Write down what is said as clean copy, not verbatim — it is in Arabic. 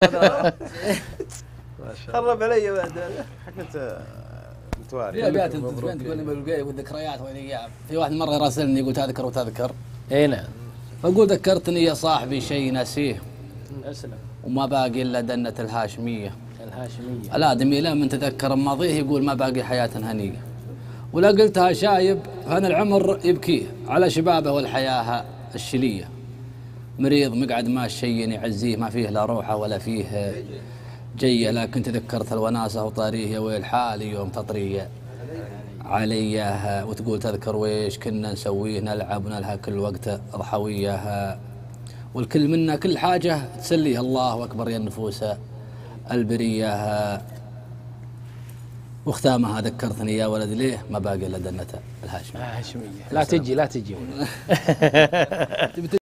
خرب علي بعد حكيت متواري. ابيات تقول لي بالبقايا والذكريات والايام. في واحد مره راسلني يقول تذكر وتذكر. اي نعم. فاقول ذكرتني يا صاحبي شيء نسيه. اسلم. وما باقي الا دنة الهاشميه. الهاشميه. الادمي لما تذكر ماضيه يقول ما باقي حياه هنيه. ولا قلتها شايب فانا العمر يبكيه على شبابه والحياه الشليه. مريض مقعد ما الشين يعزيه ما فيه لا روحه ولا فيه جيه. لكن تذكرت الوناسه وطاريه يا ويل حالي يوم تطريه عليه. وتقول تذكر ويش كنا نسويه نلعب ونلهى كل وقت ضحويه. والكل منا كل حاجه تسليها الله اكبر يا النفوس البريه. وختامها ذكرتني يا ولد ليه ما باقي الا دنة الهاشميه. لا تجي